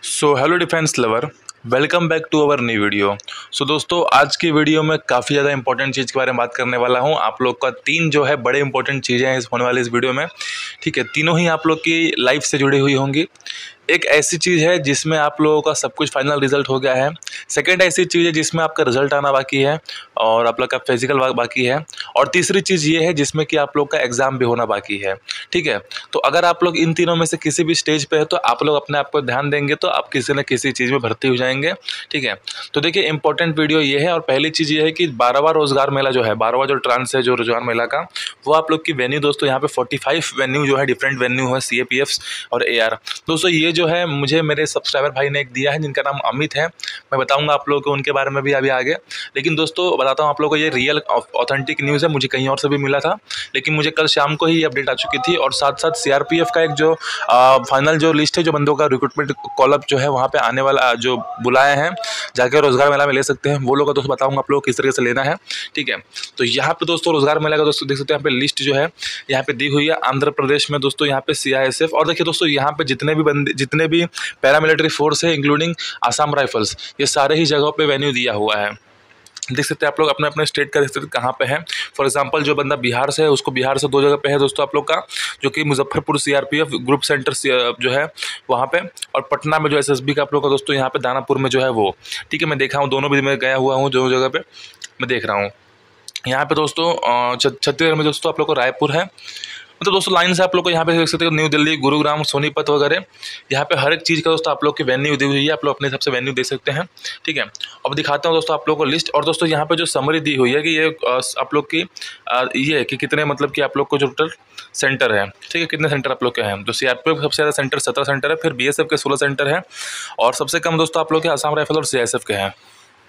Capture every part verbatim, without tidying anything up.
So hello defence lover, welcome back to our new video. So दोस्तों, आज की video में काफ़ी ज़्यादा इंपॉर्टेंट चीज़ के बारे में बात करने वाला हूं। आप लोग का तीन जो है बड़े इंपॉर्टेंट चीज़ें हैं इस होने वाली इस वीडियो में। ठीक है, तीनों ही आप लोग की लाइफ से जुड़ी हुई होंगी। एक ऐसी चीज़ है जिसमें आप लोगों का सब कुछ फाइनल रिजल्ट हो गया है। सेकंड ऐसी चीज़ है जिसमें आपका रिजल्ट आना बाकी है और आप लोग का फिजिकल बाकी है। और तीसरी चीज़ ये है जिसमें कि आप लोग का एग्ज़ाम भी होना बाकी है। ठीक है, तो अगर आप लोग इन तीनों में से किसी भी स्टेज पे है तो आप लोग अपने आप को ध्यान देंगे तो आप किसी न किसी चीज़ में भर्ती हो जाएंगे। ठीक है, तो देखिए इंपॉर्टेंट वीडियो ये है। और पहली चीज़ ये है कि बारहवां रोजगार मेला जो है, बारहवां जो ट्रांस है जो रोजगार मेला का, वो आप लोग की वेन्यू दोस्तों यहाँ पे पैंतालीस वेन्यू जो है, डिफरेंट वेन्यू है, सी ए पी एफ और ए आर। दोस्तों ये जो है मुझे मेरे सब्सक्राइबर भाई ने एक दिया है जिनका नाम अमित है। मैं बताऊंगा आप लोगों को उनके बारे में भी अभी आगे। लेकिन दोस्तों बताता हूँ आप लोगों को, ये रियल ऑथेंटिक न्यूज़ है, मुझे कहीं और से भी मिला था लेकिन मुझे कल शाम को ही अपडेट आ चुकी थी। और साथ साथ सी आर पी एफ का एक जो फाइनल जो लिस्ट है, जो बंदों का रिक्रूटमेंट कॉलअप जो है वहाँ पे आने वाला जो बुलाए हैं, जाके रोजगार मेला में ले सकते हैं, वो लोग का दोस्तों बताऊंगा आप लोग किस तरीके से लेना है। ठीक है, तो यहाँ पे दोस्तों रोजगार मेला का दोस्तों देख सकते हैं यहाँ पे लिस्ट जो है यहाँ पे दी हुई है। आंध्र प्रदेश में दोस्तों यहाँ पे सी आई एस एफ, और देखिए दोस्तों यहाँ पे जितने भी बंदे जितने भी पैरामिलिट्री फोर्स है इंक्लूडिंग आसाम राइफल्स, ये सारे ही जगहों पे वेन्यू दिया हुआ है। देख सकते हैं आप लोग अपने अपने स्टेट का, देख सकते हैं कहाँ पे है। फॉर एग्जांपल जो बंदा बिहार से है उसको बिहार से दो जगह पे है दोस्तों आप लोग का, जो कि Muzaffarpur C R P F group centre जो है वहाँ पे, और पटना में जो एस एस बी का आप लोग का दोस्तों यहाँ पे दानापुर में जो है वो। ठीक है, मैं देखा हूँ दोनों भी, मैं गया हुआ हूँ जो जगह पे मैं देख रहा हूँ। यहाँ पे दोस्तों छत्तीसगढ़ में दोस्तों आप लोग को रायपुर है। मतलब दोस्तों लाइन से आप लोग को यहाँ पे देख सकते हो न्यू दिल्ली, गुरुग्राम, सोनीपत वगैरह, यहाँ पे हर एक चीज़ का दोस्तों आप लोग की वेन्यू दी हुई है। आप लोग अपने हिसाब से वेन्यू दे सकते हैं। ठीक है, अब दिखाता हूँ दोस्तों आप लोग को लिस्ट। और दोस्तों यहाँ पे जो समरी दी हुई है कि ये आप लोग की ये है कि कितने मतलब कि आप लोग को जो टोटल सेंटर है, ठीक है, कितने सेंटर आप लोग के हैं। तो सी आर पी एफ सबसे ज़्यादा सेंटर सत्रह सेंटर है, फिर बी एस एफ के सोलह सेंटर है, और सबसे कम दोस्तों आप लोग के आसाम राइफल और सी आई एस एफ के हैं।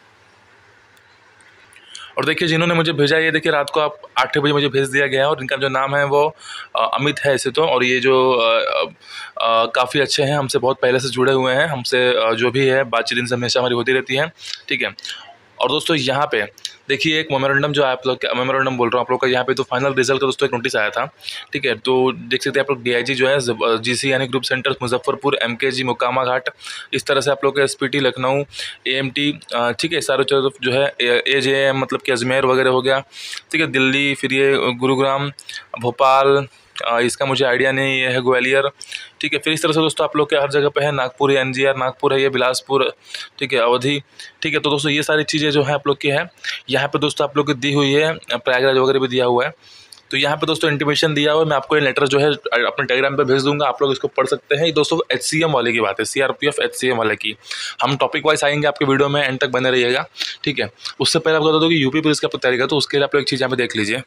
और देखिए जिन्होंने मुझे भेजा, ये देखिए रात को आप आठ बजे मुझे भेज दिया गया है, और इनका जो नाम है वो अमित है ऐसे तो। और ये जो काफ़ी अच्छे हैं, हमसे बहुत पहले से जुड़े हुए हैं, हमसे जो भी है बातचीत इनसे हमेशा हमारी होती रहती है। ठीक है, और दोस्तों यहाँ पे देखिए एक मेमोरेंडम जो आप लोग मेमोरेंडम बोल रहा हूँ आप लोग का, यहाँ पे तो फाइनल रिजल्ट का दोस्तों एक नोटिस आया था। ठीक है, तो देख सकते हैं आप लोग डी आई जी जो है जी सी यानी ग्रुप सेंटर मुजफ्फरपुर, एम के जी मोकामा घाट, इस तरह से आप लोग का S P T Lucknow, A M T, ठीक है, सारे जो है ए जे एम मतलब कि अजमेर वगैरह हो गया। ठीक है, दिल्ली, फिर ये गुरुग्राम, भोपाल, इसका मुझे आइडिया नहीं, ये है ग्वालियर। ठीक है, फिर इस तरह से दोस्तों आप लोग के हर जगह पे है, नागपुर है, एन जी आर नागपुर है, ये बिलासपुर, ठीक है, अवधि। ठीक है, तो दोस्तों ये सारी चीज़ें जो है आप लोग की है यहाँ पे दोस्तों आप लोग की दी हुई है, प्रयागराज वगैरह भी दिया हुआ है। तो यहाँ पे दोस्तों इंटीमेशन दिया हुआ है, मैं आपको ये लेटर जो है अपने टेलीग्राम पे भेज दूंगा, आप लोग इसको पढ़ सकते हैं। ये दोस्तों एच सी एम वाले की बात है, C R P F H C M वाले की। हम टॉपिक वाइज आएंगे आपके वीडियो में, एंड तक बने रहिएगा। ठीक है, उससे पहले आपको बता दो कि यूपी पुलिस की आप तैयारी कर, तो उसके लिए आप लोग एक चीज़ यहाँ पे देख लीजिए।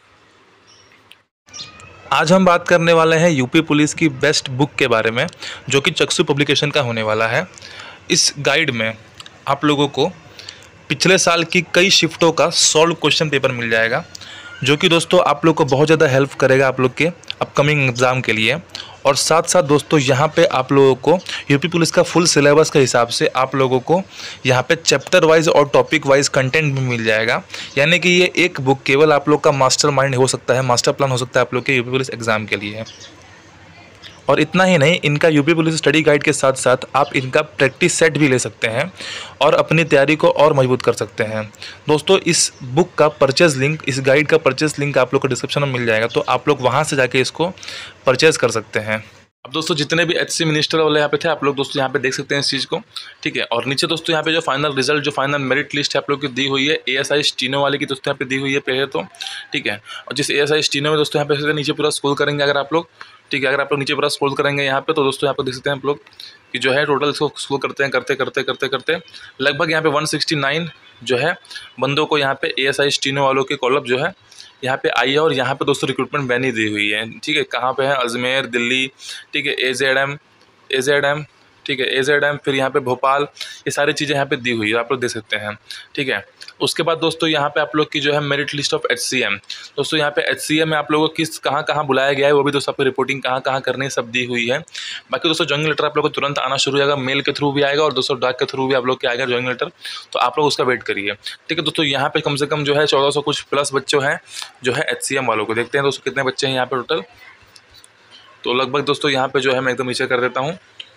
आज हम बात करने वाले हैं यूपी पुलिस की बेस्ट बुक के बारे में, जो कि चक्षु पब्लिकेशन का होने वाला है। इस गाइड में आप लोगों को पिछले साल की कई शिफ्टों का सॉल्व क्वेश्चन पेपर मिल जाएगा, जो कि दोस्तों आप लोग को बहुत ज़्यादा हेल्प करेगा आप लोग के अपकमिंग एग्ज़ाम के लिए। और साथ साथ दोस्तों यहाँ पे आप लोगों को यूपी पुलिस का फुल सिलेबस के हिसाब से आप लोगों को यहाँ पे चैप्टर वाइज और टॉपिक वाइज कंटेंट भी मिल जाएगा। यानी कि ये एक बुक केवल आप लोग का मास्टर माइंड हो सकता है, मास्टर प्लान हो सकता है आप लोग के यूपी पुलिस एग्ज़ाम के लिए। और इतना ही नहीं, इनका यूपी पुलिस स्टडी गाइड के साथ साथ आप इनका प्रैक्टिस सेट भी ले सकते हैं और अपनी तैयारी को और मजबूत कर सकते हैं। दोस्तों इस बुक का परचेज़ लिंक, इस गाइड का परचेज़ लिंक आप लोग को डिस्क्रिप्शन में मिल जाएगा, तो आप लोग वहाँ से जाके इसको परचेज़ कर सकते हैं। अब दोस्तों जितने भी एच सी मिनिस्टर वाले यहाँ पे थे, आप लोग दोस्तों यहाँ पे देख सकते हैं इस चीज़ को। ठीक है, और नीचे दोस्तों यहाँ पे जो फाइनल रिजल्ट, जो फाइनल मेरिट लिस्ट है आप लोग की दी हुई है, ए एस आई स्टीनो वाले की दोस्तों यहाँ पे दी हुई है पहले तो। ठीक है, और जिस ए एस आई स्टीनो में दोस्तों यहाँ पे नीचे पूरा स्क्रॉल करेंगे अगर आप लोग, ठीक है, अगर आप लोग नीचे पूरा स्क्रॉल करेंगे यहाँ पे, तो दोस्तों यहाँ पे देख सकते हैं आप लोग कि जो है टोटल इसको स्क्रॉल करते हैं करते करते करते करते लगभग यहाँ पे वन सिक्सटी नाइन जो है बंदों को यहाँ पे ए एस आई स्टीनो वालों के कॉलअप जो है यहाँ पे आई है। और यहाँ पे दोस्तों रिक्रूटमेंट वैन ही दी हुई है। ठीक है, कहाँ पे है, अजमेर, दिल्ली, ठीक है, A Z M A Z M ठीक है, ए जेड एम, फिर यहाँ पे भोपाल, ये सारी चीज़ें यहाँ पे दी हुई है, आप लोग देख सकते हैं। ठीक है, उसके बाद दोस्तों यहाँ पे आप लोग की जो है merit list of H C M, दोस्तों यहाँ पे एच सी एम में आप लोगों को किस कहाँ कहाँ बुलाया गया है, वो भी दोस्तों आपको रिपोर्टिंग कहाँ कहाँ करनी है सब दी हुई है। बाकी दोस्तों जॉइनिंग लेटर आप लोग को तुरंत आना शुरू हो जाएगा, मेल के थ्रू भी आएगा और दोस्तों डाक के थ्रू भी आप लोग के आएगा जॉइनिंग लेटर, तो आप लोग उसका वेट करिए। ठीक है दोस्तों, यहाँ पे कम से कम जो है चौदह सौ कुछ प्लस बच्चे हैं जो है एच सी एम वालों को। देखते हैं दोस्तों कितने बच्चे हैं यहाँ पे टोटल। तो लगभग दोस्तों यहाँ पे जो है मैं एकदम नीचे कर देता हूँ,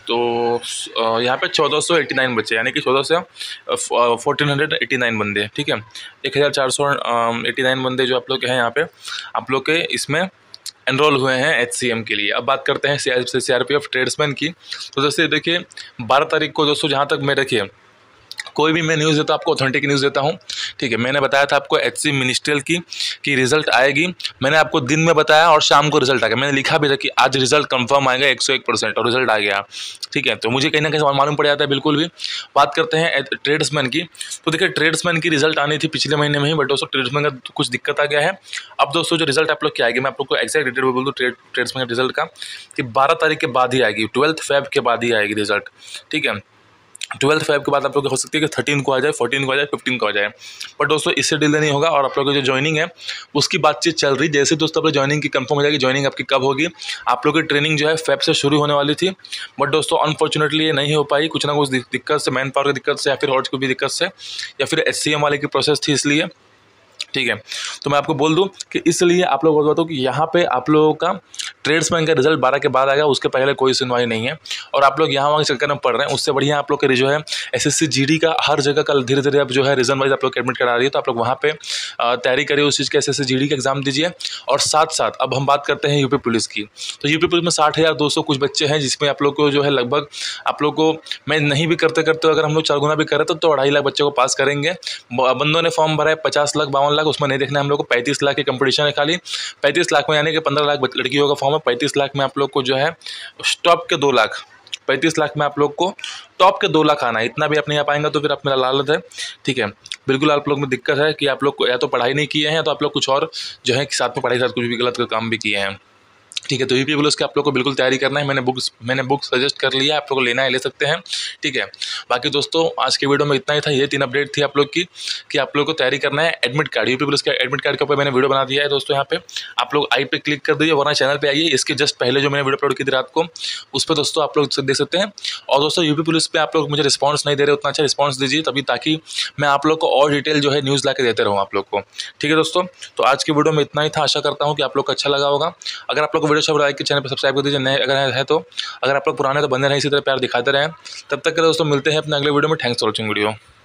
तो यहाँ पे चौदह सौ एट्टी नाइन बच्चे, यानी कि चौदह से फोर्टीन हंड्रेड एट्टी नाइन बंदे, ठीक है, एक हज़ार चार सौ एट्टी नाइन बंदे जो आप लोग के हैं यहाँ पे आप लोग के इसमें एनरोल हुए हैं एचसीएम के लिए। अब बात करते हैं सीआरपीएफ ट्रेड्समैन की। तो जैसे देखिए बारह तारीख को दोस्तों, जहाँ तक मैं रखिए कोई भी मैं न्यूज़ देता हूँ आपको ऑथेंटिक न्यूज़ देता हूँ, ठीक है। मैंने बताया था आपको एचसी मिनिस्ट्रियल की कि रिजल्ट आएगी, मैंने आपको दिन में बताया और शाम को रिजल्ट आ गया। मैंने लिखा भी था कि आज रिजल्ट कंफर्म आएगा एक सौ एक परसेंट, और रिजल्ट आ गया, ठीक है। तो मुझे कहीं ना कहीं मालूम पड़ जाता है बिल्कुल भी। बात करते हैं ट्रेड्समैन की। तो देखिए ट्रेड्समैन की रिजल्ट आनी थी पिछले महीने में ही, बट दोस्तों ट्रेड्समैन का कुछ दिक्कत आ गया है। अब दोस्तों जो रिजल्ट आप लोग की आएगी, मैं आप लोग को एक्जैक्ट डिटेल बोल दूँ ट्रेड ट्रेड्समैन के रिजल्ट का, कि बारह तारीख के बाद ही आएगी, ट्वेल्थ फेब के बाद ही आएगी रिजल्ट, ठीक है। ट्वेल्थ फाइव के बाद आप लोग हो सकती है कि थर्टीन को आ जाए, फोर्टीन को आ जाए, फिफ्टीन को आ जाए, बट दोस्तों इससे डिले नहीं होगा। और आप लोग की जो ज्वाइनिंग है उसकी बातचीत चल रही, जैसे दोस्तों आप लोग ज्वाइनिंग की कंफर्म हो जाएगी, ज्वाइनिंग आपकी कब होगी। आप लोग की ट्रेनिंग जो है फेब से शुरू होने वाली थी, बट दोस्तों अनफॉर्चुनेटली ये नहीं हो पाई, कुछ ना कुछ दिक्कत से, मैन पावर की दिक्कत से, या फिर और कोई भी दिक्कत से, या फिर एस सी एम वाले की प्रोसेस थी इसलिए, ठीक है। तो मैं आपको बोल दूं कि इसलिए आप लोगों को बताऊं कि यहाँ पे आप लोगों का ट्रेड्समैन का रिजल्ट बारह के बाद आएगा, उसके पहले कोई सुनवाई नहीं है। और आप लोग यहाँ वहाँ के चक्कर में पढ़ रहे हैं, उससे बढ़िया आप लोग के जो है एसएससी जीडी का हर जगह कल धीरे धीरे अब जो है रीजन वाइज आप लोग एडमिट करा रही है, तो आप लोग वहाँ पे तैयारी करिए उस चीज़ के, एसएससी जीडी का एग्जाम दीजिए। और साथ साथ अब हम बात करते हैं यूपी पुलिस की। तो यूपी पुलिस में साठ हज़ार दो सौ कुछ बच्चे हैं, जिसमें आप लोग को जो है लगभग आप लोग को, मैं नहीं भी करते करते अगर हम लोग चार गुना भी करें तो, तो अढ़ाई लाख बच्चों को पास करेंगे। बंदों ने फॉर्म भरा है पचास लाख बावन लाख, उसमें नहीं देखना है हम लोग को, पैंतीस लाख की कंपटीशन है खाली। पैंतीस लाख में यानी कि पंद्रह लाख लड़कियों का फॉर्म है, पैंतीस लाख में आप लोग को जो है टॉप के दो लाख पैंतीस लाख में आप लोग को टॉप के दो लाख आना है। इतना भी आप नहीं आ पाएंगे तो फिर आप मेरा लालच है, ठीक है। बिल्कुल आप लोग में दिक्कत है कि आप लोग या तो पढ़ाई नहीं किए हैं, या तो आप लोग कुछ और जो है साथ में पढ़ाई के साथ कुछ भी गलत काम भी किए हैं, ठीक है। तो यूपी पुलिस के आप लोग को बिल्कुल तैयारी करना है। मैंने बुक्स मैंने बुक सजेस्ट कर लिया, आप लोग को लेना है ले सकते हैं, ठीक है। बाकी दोस्तों आज के वीडियो में इतना ही था, ये तीन अपडेट थी आप लोग की कि आप लोग को तैयारी करना है। एडमिट कार्ड, यूपी पुलिस का एडमिट कार्ड के ऊपर मैंने वीडियो बना दिया है दोस्तों, यहाँ पे आप लोग आई पे क्लिक कर दीजिए, वरना चैनल पे आइए, इसके जस्ट पहले जो मैंने वीडियो अपलोड की थी रात को, उस पर दोस्तों आप लोग देख सकते हैं। और दोस्तों यूपी पुलिस पे आप लोग मुझे रिस्पॉन्स नहीं दे रहे, उतना अच्छा रिस्पॉन्स दीजिए तभी, ताकि मैं आप लोग को और डिटेल जो है न्यूज़ ला के देते रहूँ आप लोग को, ठीक है दोस्तों। तो आज की वीडियो में इतना ही था, आशा करता हूँ कि आप लोग को अच्छा लगा होगा। अगर आप लोग को वीडियो अच्छा लाइक के चैनल पर सब्सक्राइब कर दीजिए, नए अगर है तो, अगर आप लोग पुराने तो बंदे नहीं, इसी तरह प्यार दिखाते रहें। तब तक के दोस्तों मिलते हैं अपने अगले वीडियो में। Thanks for watching video.